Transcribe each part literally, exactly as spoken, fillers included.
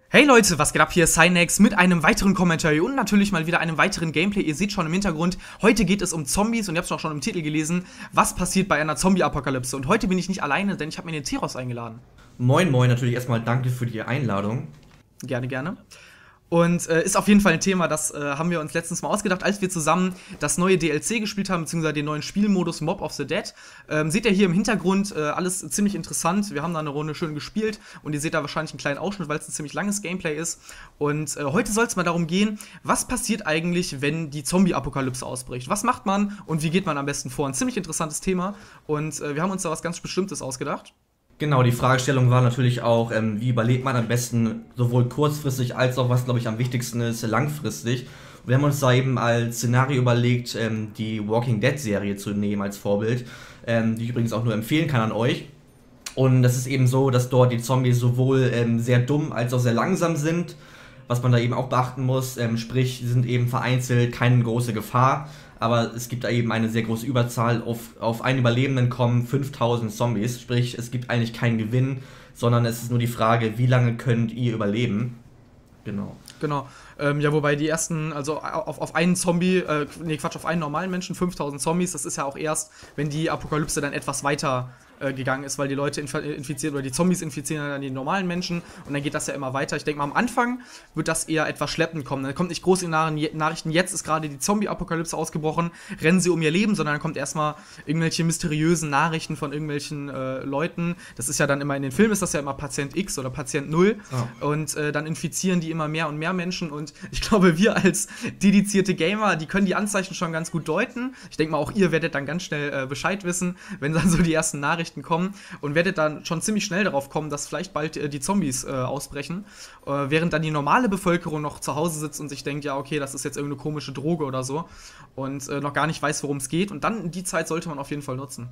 Hey Leute, was geht ab? Hier ist Cynex mit einem weiteren Kommentar und natürlich mal wieder einem weiteren Gameplay. Ihr seht schon im Hintergrund, heute geht es um Zombies und ihr habt es auch schon im Titel gelesen, was passiert bei einer Zombie-Apokalypse. Und heute bin ich nicht alleine, denn ich habe mir den Tiros eingeladen. Moin moin, natürlich erstmal danke für die Einladung. Gerne, gerne. Und äh, ist auf jeden Fall ein Thema, das äh, haben wir uns letztens mal ausgedacht, als wir zusammen das neue D L C gespielt haben, beziehungsweise den neuen Spielmodus Mob of the Dead. Ähm, seht ihr hier im Hintergrund, äh, alles ziemlich interessant. Wir haben da eine Runde schön gespielt und ihr seht da wahrscheinlich einen kleinen Ausschnitt, weil es ein ziemlich langes Gameplay ist. Und äh, heute soll es mal darum gehen, was passiert eigentlich, wenn die Zombie-Apokalypse ausbricht? Was macht man und wie geht man am besten vor? Ein ziemlich interessantes Thema und äh, wir haben uns da was ganz Bestimmtes ausgedacht. Genau, die Fragestellung war natürlich auch, ähm, wie überlebt man am besten sowohl kurzfristig als auch, was glaube ich am wichtigsten ist, langfristig. Und wir haben uns da eben als Szenario überlegt, ähm, die Walking Dead Serie zu nehmen als Vorbild, ähm, die ich übrigens auch nur empfehlen kann an euch. Und das ist eben so, dass dort die Zombies sowohl ähm, sehr dumm als auch sehr langsam sind, was man da eben auch beachten muss, ähm, sprich, sie sind eben vereinzelt, keine große Gefahr. Aber es gibt da eben eine sehr große Überzahl. Auf, auf einen Überlebenden kommen fünftausend Zombies. Sprich, es gibt eigentlich keinen Gewinn, sondern es ist nur die Frage, wie lange könnt ihr überleben? Genau. Genau. Ähm, ja, wobei die ersten, also auf, auf einen Zombie, äh, nee, Quatsch, auf einen normalen Menschen, fünftausend Zombies, das ist ja auch erst, wenn die Apokalypse dann etwas weiter äh, gegangen ist, weil die Leute inf infizieren oder die Zombies infizieren dann die normalen Menschen und dann geht das ja immer weiter. Ich denke mal, am Anfang wird das eher etwas schleppend kommen. Dann kommt nicht groß in den Nachrichten, jetzt ist gerade die Zombie-Apokalypse ausgebrochen, rennen sie um ihr Leben, sondern dann kommt erstmal irgendwelche mysteriösen Nachrichten von irgendwelchen äh, Leuten. Das ist ja dann immer, in den Filmen ist das ja immer Patient X oder Patient Null oh. und äh, dann infizieren die immer mehr und mehr Menschen und ich glaube, wir als dedizierte Gamer, die können die Anzeichen schon ganz gut deuten. Ich denke mal, auch ihr werdet dann ganz schnell äh, Bescheid wissen, wenn dann so die ersten Nachrichten kommen und werdet dann schon ziemlich schnell darauf kommen, dass vielleicht bald äh, die Zombies äh, ausbrechen, äh, während dann die normale Bevölkerung noch zu Hause sitzt und sich denkt, ja, okay, das ist jetzt irgendeine komische Droge oder so und äh, noch gar nicht weiß, worum es geht und dann die Zeit sollte man auf jeden Fall nutzen.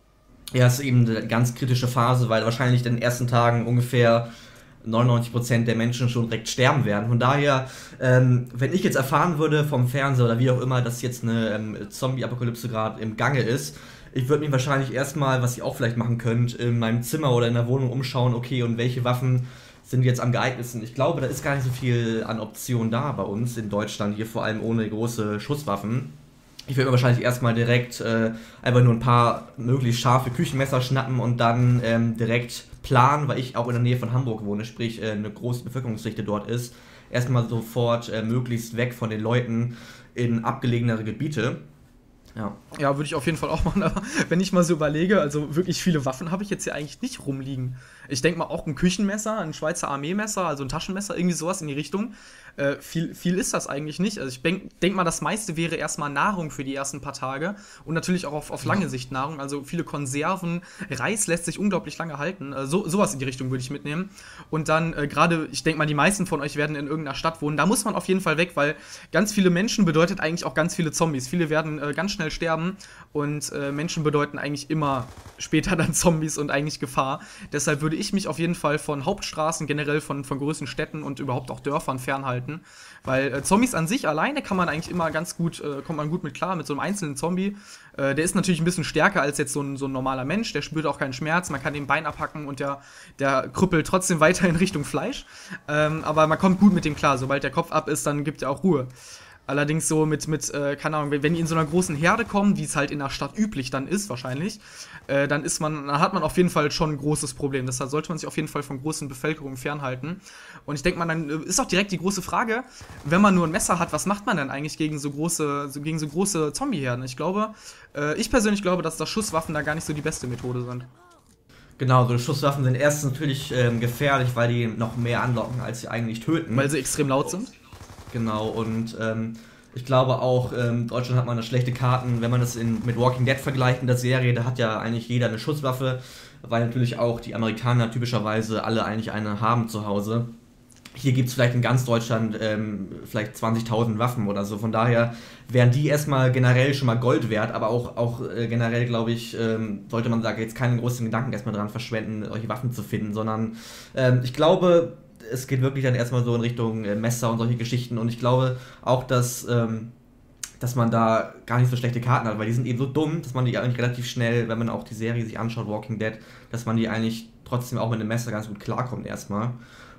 Ja, es ist eben eine ganz kritische Phase, weil wahrscheinlich in den ersten Tagen ungefähr neunundneunzig Prozent der Menschen schon direkt sterben werden. Von daher, ähm, wenn ich jetzt erfahren würde vom Fernseher oder wie auch immer, dass jetzt eine ähm, Zombie-Apokalypse gerade im Gange ist, ich würde mich wahrscheinlich erstmal, was ihr auch vielleicht machen könnt, in meinem Zimmer oder in der Wohnung umschauen, okay, und welche Waffen sind jetzt am geeignetsten. Ich glaube, da ist gar nicht so viel an Optionen da bei uns in Deutschland, hier vor allem ohne große Schusswaffen. Ich würde mir wahrscheinlich erstmal direkt äh, einfach nur ein paar möglichst scharfe Küchenmesser schnappen und dann ähm, direkt planen, weil ich auch in der Nähe von Hamburg wohne, sprich äh, eine große Bevölkerungsdichte dort ist, erstmal sofort äh, möglichst weg von den Leuten in abgelegenere Gebiete. Ja. Ja, würde ich auf jeden Fall auch machen, aber wenn ich mal so überlege, also wirklich viele Waffen habe ich jetzt hier eigentlich nicht rumliegen. Ich denke mal auch ein Küchenmesser, ein Schweizer Armeemesser, also ein Taschenmesser, irgendwie sowas in die Richtung. Äh, viel, viel ist das eigentlich nicht. Also ich denke denk mal, das meiste wäre erstmal Nahrung für die ersten paar Tage und natürlich auch auf, auf lange Sicht Nahrung. Also viele Konserven, Reis lässt sich unglaublich lange halten. Äh, so, sowas in die Richtung würde ich mitnehmen. Und dann äh, gerade, ich denke mal, die meisten von euch werden in irgendeiner Stadt wohnen. Da muss man auf jeden Fall weg, weil ganz viele Menschen bedeutet eigentlich auch ganz viele Zombies. Viele werden äh, ganz schnell sterben und äh, Menschen bedeuten eigentlich immer später dann Zombies und eigentlich Gefahr. Deshalb würde ich mich auf jeden Fall von Hauptstraßen, generell von, von größeren Städten und überhaupt auch Dörfern fernhalten. Weil äh, Zombies an sich alleine kann man eigentlich immer ganz gut, äh, kommt man gut mit klar, mit so einem einzelnen Zombie. Äh, der ist natürlich ein bisschen stärker als jetzt so ein, so ein normaler Mensch, der spürt auch keinen Schmerz, man kann den Bein abhacken und der, der krüppelt trotzdem weiter in Richtung Fleisch. Ähm, aber man kommt gut mit dem klar, sobald der Kopf ab ist, dann gibt er auch Ruhe. Allerdings so mit, mit äh, keine Ahnung, wenn die in so einer großen Herde kommen, wie es halt in der Stadt üblich dann ist wahrscheinlich, äh, dann ist man, dann hat man auf jeden Fall schon ein großes Problem. Deshalb sollte man sich auf jeden Fall von großen Bevölkerungen fernhalten. Und ich denke mal, dann ist auch direkt die große Frage, wenn man nur ein Messer hat, was macht man denn eigentlich gegen so große, so, gegen so große Zombie-Herden? Ich glaube, äh, ich persönlich glaube, dass das Schusswaffen da gar nicht so die beste Methode sind. Genau, so Schusswaffen sind erstens natürlich ähm, gefährlich, weil die noch mehr anlocken, als sie eigentlich töten. Weil sie extrem laut sind? Genau, und ähm, ich glaube auch, ähm, Deutschland hat man da schlechte Karten, wenn man das in, mit Walking Dead vergleicht in der Serie, da hat ja eigentlich jeder eine Schusswaffe, weil natürlich auch die Amerikaner typischerweise alle eigentlich eine haben zu Hause. Hier gibt es vielleicht in ganz Deutschland ähm, vielleicht zwanzigtausend Waffen oder so, von daher wären die erstmal generell schon mal Gold wert, aber auch, auch äh, generell, glaube ich, ähm, sollte man da jetzt keinen großen Gedanken erstmal dran verschwenden, solche Waffen zu finden, sondern ähm, ich glaube, es geht wirklich dann erstmal so in Richtung äh, Messer und solche Geschichten und ich glaube auch, dass, ähm, dass man da gar nicht so schlechte Karten hat, weil die sind eben so dumm, dass man die eigentlich relativ schnell, wenn man auch die Serie sich anschaut, Walking Dead, dass man die eigentlich trotzdem auch mit einem Messer ganz gut klarkommt erstmal.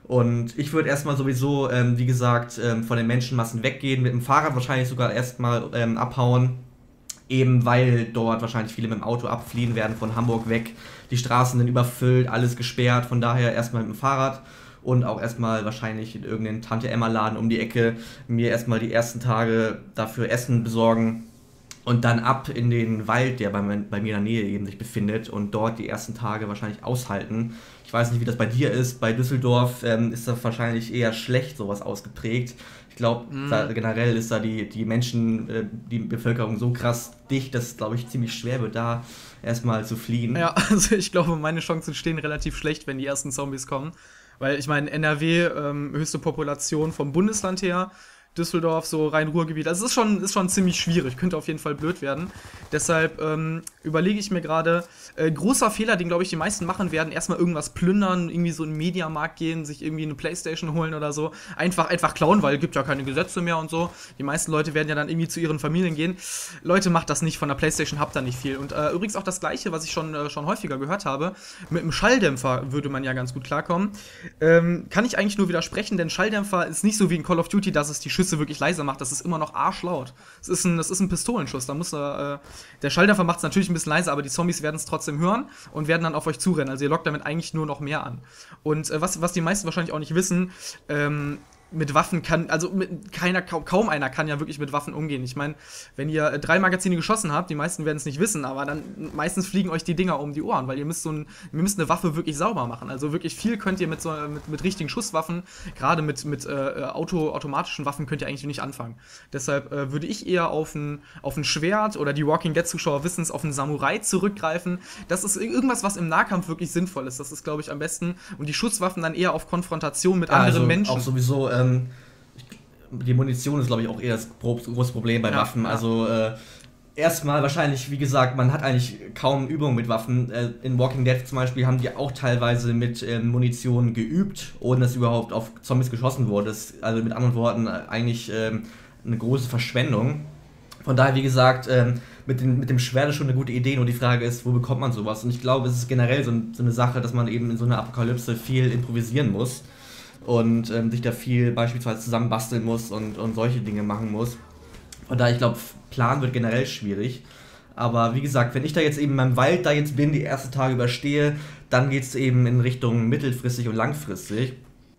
Und ich würde erstmal sowieso, ähm, wie gesagt, ähm, von den Menschenmassen weggehen, mit dem Fahrrad wahrscheinlich sogar erstmal ähm, abhauen. Eben weil dort wahrscheinlich viele mit dem Auto abfliehen werden von Hamburg weg. Die Straßen sind überfüllt, alles gesperrt. Von daher erstmal mit dem Fahrrad und auch erstmal wahrscheinlich in irgendeinen Tante-Emma-Laden um die Ecke mir erstmal die ersten Tage dafür Essen besorgen. Und dann ab in den Wald, der bei, bei mir in der Nähe eben sich befindet und dort die ersten Tage wahrscheinlich aushalten. Ich weiß nicht, wie das bei dir ist. Bei Düsseldorf ähm, ist das wahrscheinlich eher schlecht, sowas ausgeprägt. Ich glaube, mm. generell ist da die, die Menschen, äh, die Bevölkerung so krass dicht, dass es, glaube ich, ziemlich schwer wird, da erstmal zu fliehen. Ja, also ich glaube, meine Chancen stehen relativ schlecht, wenn die ersten Zombies kommen. Weil ich meine, N R W, ähm, höchste Population vom Bundesland her, Düsseldorf, so Rhein-Ruhr-Gebiet. Also es ist schon, ist schon ziemlich schwierig, könnte auf jeden Fall blöd werden. Deshalb ähm, überlege ich mir gerade, äh, großer Fehler, den glaube ich die meisten machen werden, erstmal irgendwas plündern, irgendwie so in den Mediamarkt gehen, sich irgendwie eine Playstation holen oder so. Einfach, einfach klauen, weil es gibt ja keine Gesetze mehr und so. Die meisten Leute werden ja dann irgendwie zu ihren Familien gehen. Leute, macht das nicht, von der Playstation habt ihr nicht viel. Und äh, übrigens auch das Gleiche, was ich schon, äh, schon häufiger gehört habe, mit dem Schalldämpfer würde man ja ganz gut klarkommen. Ähm, kann ich eigentlich nur widersprechen, denn Schalldämpfer ist nicht so wie in Call of Duty, dass es die Schüsse wirklich leiser macht, das ist immer noch arschlaut. Das ist ein, das ist ein Pistolenschuss, da muss äh, der Schalldämpfer macht es natürlich ein bisschen leiser, aber die Zombies werden es trotzdem hören und werden dann auf euch zurennen. Also ihr lockt damit eigentlich nur noch mehr an. Und äh, was, was die meisten wahrscheinlich auch nicht wissen, ähm, mit Waffen kann, also mit keiner, kaum, kaum einer kann ja wirklich mit Waffen umgehen. Ich meine, wenn ihr äh, drei Magazine geschossen habt, die meisten werden es nicht wissen, aber dann meistens fliegen euch die Dinger um die Ohren, weil ihr müsst so ein, ihr müsst eine Waffe wirklich sauber machen. Also wirklich viel könnt ihr mit so mit, mit richtigen Schusswaffen, gerade mit, mit äh, Auto, automatischen Waffen könnt ihr eigentlich nicht anfangen. Deshalb äh, würde ich eher auf ein, auf ein Schwert oder die Walking Dead Zuschauer wissen es, auf einen Samurai zurückgreifen. Das ist irgendwas, was im Nahkampf wirklich sinnvoll ist. Das ist, glaube ich, am besten. Und die Schusswaffen dann eher auf Konfrontation mit ja, anderen also Menschen. Auch sowieso ähm die Munition ist, glaube ich, auch eher das große Problem bei ja, Waffen. Ja. Also äh, erstmal wahrscheinlich, wie gesagt, man hat eigentlich kaum Übung mit Waffen. Äh, in Walking Dead zum Beispiel haben die auch teilweise mit äh, Munition geübt, ohne dass überhaupt auf Zombies geschossen wurde. Das ist also mit anderen Worten eigentlich äh, eine große Verschwendung. Von daher, wie gesagt, äh, mit, den, mit dem Schwert ist schon eine gute Idee, nur die Frage ist, wo bekommt man sowas? Und ich glaube, es ist generell so, so eine Sache, dass man eben in so einer Apokalypse viel improvisieren muss. Und ähm, sich da viel beispielsweise zusammenbasteln muss und, und solche Dinge machen muss. Von daher, ich glaube, Plan wird generell schwierig. Aber wie gesagt, wenn ich da jetzt eben in meinem Wald da jetzt bin, die ersten Tage überstehe, dann geht es eben in Richtung mittelfristig und langfristig.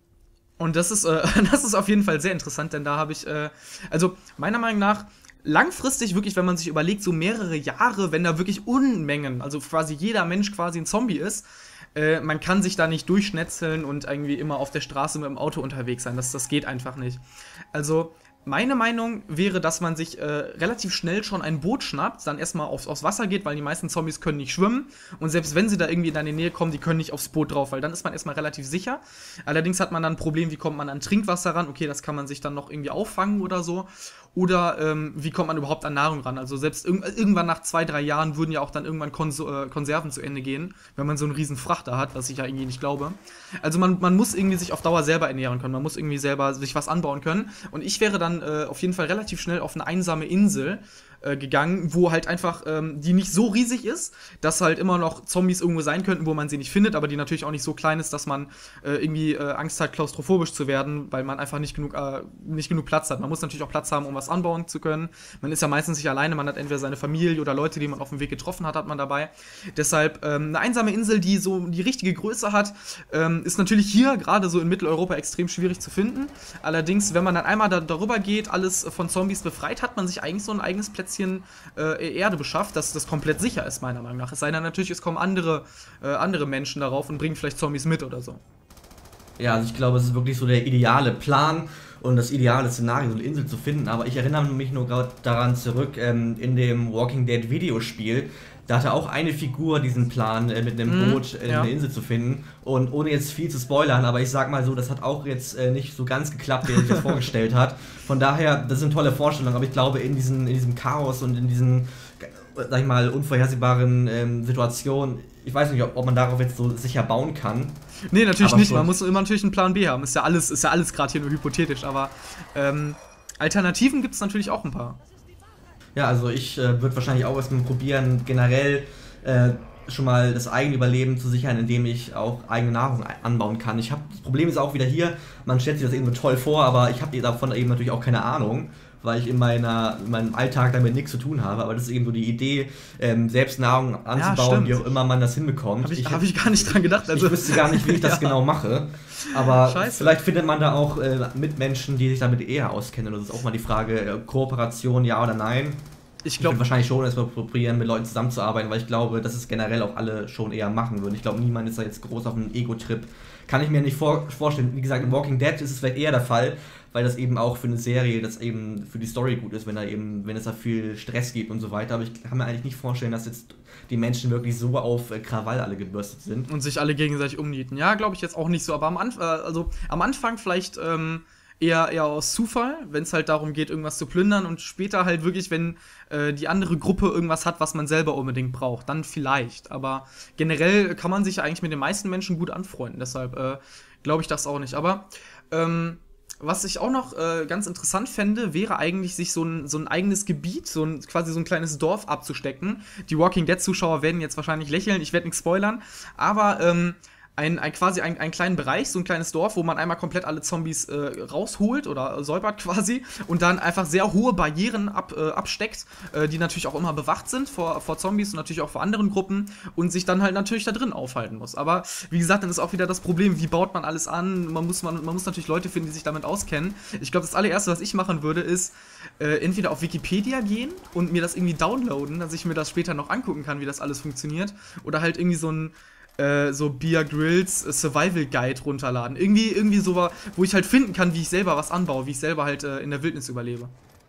Und das ist, äh, das ist auf jeden Fall sehr interessant, denn da habe ich, äh, also meiner Meinung nach, langfristig wirklich, wenn man sich überlegt, so mehrere Jahre, wenn da wirklich Unmengen, also quasi jeder Mensch quasi ein Zombie ist, Äh, man kann sich da nicht durchschnetzeln und irgendwie immer auf der Straße mit dem Auto unterwegs sein. Das, das geht einfach nicht. Also, meine Meinung wäre, dass man sich äh, relativ schnell schon ein Boot schnappt, dann erstmal aufs, aufs Wasser geht, weil die meisten Zombies können nicht schwimmen. Und selbst wenn sie da irgendwie in deine Nähe kommen, die können nicht aufs Boot drauf, weil dann ist man erstmal relativ sicher. Allerdings hat man dann ein Problem, wie kommt man an Trinkwasser ran? Okay, das kann man sich dann noch irgendwie auffangen oder so. Oder ähm, wie kommt man überhaupt an Nahrung ran? Also selbst irg irgendwann nach zwei, drei Jahren würden ja auch dann irgendwann Kons äh, Konserven zu Ende gehen, wenn man so einen riesen Frachter hat, was ich ja irgendwie nicht glaube. Also man, man muss irgendwie sich auf Dauer selber ernähren können, man muss irgendwie selber sich was anbauen können. Und ich wäre dann äh, auf jeden Fall relativ schnell auf eine einsame Insel äh, gegangen, wo halt einfach, ähm, die nicht so riesig ist, dass halt immer noch Zombies irgendwo sein könnten, wo man sie nicht findet, aber die natürlich auch nicht so klein ist, dass man äh, irgendwie äh, Angst hat, klaustrophobisch zu werden, weil man einfach nicht genug, äh, nicht genug Platz hat. Man muss natürlich auch Platz haben, um was anbauen zu können. Man ist ja meistens nicht alleine, man hat entweder seine Familie oder Leute, die man auf dem Weg getroffen hat, hat man dabei. Deshalb ähm, eine einsame Insel, die so die richtige Größe hat, ähm, ist natürlich hier gerade so in Mitteleuropa extrem schwierig zu finden. Allerdings, wenn man dann einmal da, darüber geht, alles von Zombies befreit, hat man sich eigentlich so ein eigenes Plätzchen äh, Erde beschafft, dass das komplett sicher ist, meiner Meinung nach. Es sei denn natürlich, es kommen andere, äh, andere Menschen darauf und bringen vielleicht Zombies mit oder so. Ja, also ich glaube, es ist wirklich so der ideale Plan und das ideale Szenario, so eine Insel zu finden. Aber ich erinnere mich nur gerade daran zurück, ähm, in dem Walking Dead Videospiel, da hatte auch eine Figur diesen Plan, äh, mit einem Boot äh, ja. eine Insel zu finden. Und ohne jetzt viel zu spoilern, aber ich sag mal so, das hat auch jetzt äh, nicht so ganz geklappt, wie er sich das vorgestellt hat. Von daher, das sind tolle Vorstellungen, aber ich glaube, in, diesen, in diesem Chaos und in diesen, sag ich mal, unvorhersehbaren ähm, Situationen, ich weiß nicht, ob, ob man darauf jetzt so sicher bauen kann. Nee, natürlich nicht. Man muss immer natürlich einen Plan B haben. Ist ja alles, ist ja alles gerade hier nur hypothetisch, aber ähm, Alternativen gibt es natürlich auch ein paar. Ja, also ich äh, würde wahrscheinlich auch erstmal probieren, generell äh, schon mal das eigene Überleben zu sichern, indem ich auch eigene Nahrung anbauen kann. Ich habe das Problem ist auch wieder hier, man stellt sich das eben so toll vor, aber ich habe davon eben natürlich auch keine Ahnung, weil ich in, meiner, in meinem Alltag damit nichts zu tun habe. Aber das ist eben so die Idee, ähm, selbst Nahrung anzubauen, ja, wie auch immer man das hinbekommt. Habe ich, ich, hab ich gar nicht dran gedacht. Also, ich wüsste gar nicht, wie ich das ja. genau mache. Aber Scheiße. Vielleicht findet man da auch äh, Mitmenschen, die sich damit eher auskennen. Und das ist auch mal die Frage, äh, Kooperation, ja oder nein. Ich glaube wahrscheinlich schon erstmal probieren, mit Leuten zusammenzuarbeiten, weil ich glaube, dass es generell auch alle schon eher machen würden. Ich glaube, niemand ist da jetzt groß auf einem Ego-Trip. Kann ich mir nicht vor vorstellen. Wie gesagt, in Walking Dead ist es vielleicht eher der Fall, weil das eben auch für eine Serie, das eben für die Story gut ist, wenn da eben, wenn es da viel Stress gibt und so weiter. Aber ich kann mir eigentlich nicht vorstellen, dass jetzt die Menschen wirklich so auf äh, Krawall alle gebürstet sind. Und sich alle gegenseitig umnieten. Ja, glaube ich jetzt auch nicht so. Aber am, Anf äh, also, am Anfang vielleicht ähm, eher, eher aus Zufall, wenn es halt darum geht, irgendwas zu plündern. Und später halt wirklich, wenn äh, die andere Gruppe irgendwas hat, was man selber unbedingt braucht. Dann vielleicht. Aber generell kann man sich eigentlich mit den meisten Menschen gut anfreunden. Deshalb äh, glaube ich das auch nicht. Aber ähm, was ich auch noch äh, ganz interessant fände, wäre eigentlich, sich so ein, so ein eigenes Gebiet, so ein, quasi so ein kleines Dorf abzustecken. Die Walking Dead-Zuschauer werden jetzt wahrscheinlich lächeln, ich werde nichts spoilern, aber ähm, ein, ein, quasi ein, einen kleinen Bereich, so ein kleines Dorf, wo man einmal komplett alle Zombies äh, rausholt oder säubert quasi und dann einfach sehr hohe Barrieren ab, äh, absteckt, äh, die natürlich auch immer bewacht sind vor, vor Zombies und natürlich auch vor anderen Gruppen und sich dann halt natürlich da drin aufhalten muss. Aber wie gesagt, dann ist auch wieder das Problem, wie baut man alles an? Man muss, man, man muss natürlich Leute finden, die sich damit auskennen. Ich glaube, das allererste, was ich machen würde, ist äh, entweder auf Wikipedia gehen und mir das irgendwie downloaden, dass ich mir das später noch angucken kann, wie das alles funktioniert. Oder halt irgendwie so ein so Bear Grylls Survival Guide runterladen. Irgendwie, irgendwie so, wo ich halt finden kann, wie ich selber was anbaue, wie ich selber halt äh, in der Wildnis überlebe.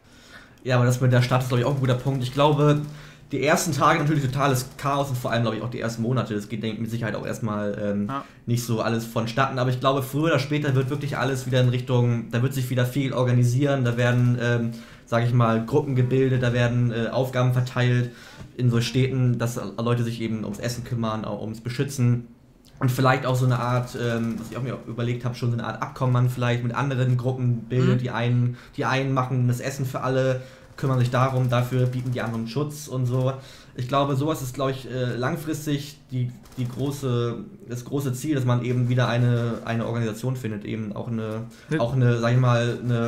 Ja, aber das mit der Stadt ist, glaube ich, auch ein guter Punkt. Ich glaube, die ersten Tage natürlich totales Chaos und vor allem, glaube ich, auch die ersten Monate. Das geht, denke ich, mit Sicherheit auch erstmal ähm, ja. nicht so alles vonstatten. Aber ich glaube, früher oder später wird wirklich alles wieder in Richtung, da wird sich wieder viel organisieren, da werden, ähm, sage ich mal, Gruppen gebildet, da werden äh, Aufgaben verteilt in so Städten, dass Leute sich eben ums Essen kümmern, auch ums Beschützen und vielleicht auch so eine Art, ähm, was ich auch mir überlegt habe, schon so eine Art Abkommen man vielleicht mit anderen Gruppen bildet, mhm. die einen, die einen machen das Essen für alle, kümmern sich darum, dafür bieten die anderen Schutz und so. Ich glaube, sowas ist, glaube ich, äh, langfristig die, die große, das große Ziel, dass man eben wieder eine, eine Organisation findet, eben auch eine, ja. auch eine, sag ich mal, eine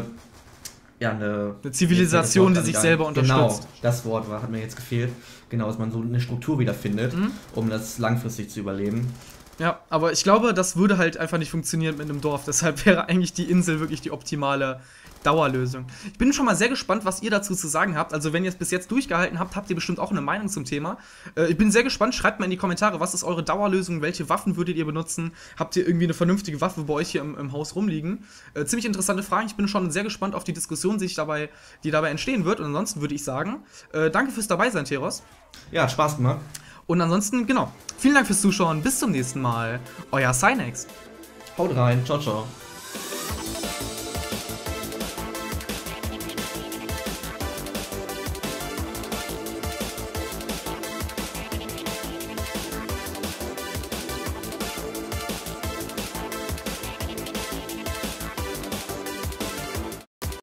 Ja, eine, eine Zivilisation, die sich selber unterstützt. Genau, das Wort war, hat mir jetzt gefehlt. Genau, dass man so eine Struktur wieder findet, mhm. um das langfristig zu überleben. Ja, aber ich glaube, das würde halt einfach nicht funktionieren mit einem Dorf. Deshalb wäre eigentlich die Insel wirklich die optimale Dauerlösung. Ich bin schon mal sehr gespannt, was ihr dazu zu sagen habt. Also wenn ihr es bis jetzt durchgehalten habt, habt ihr bestimmt auch eine Meinung zum Thema. Äh, ich bin sehr gespannt. Schreibt mal in die Kommentare, was ist eure Dauerlösung? Welche Waffen würdet ihr benutzen? Habt ihr irgendwie eine vernünftige Waffe bei euch hier im, im Haus rumliegen? Äh, ziemlich interessante Fragen. Ich bin schon sehr gespannt auf die Diskussion, die, sich dabei, die dabei entstehen wird. Und ansonsten würde ich sagen, äh, danke fürs Dabeisein, Theros. Ja, hat Spaß gemacht. Und ansonsten, genau, vielen Dank fürs Zuschauen. Bis zum nächsten Mal. Euer Cynex. Haut rein. Ciao, ciao.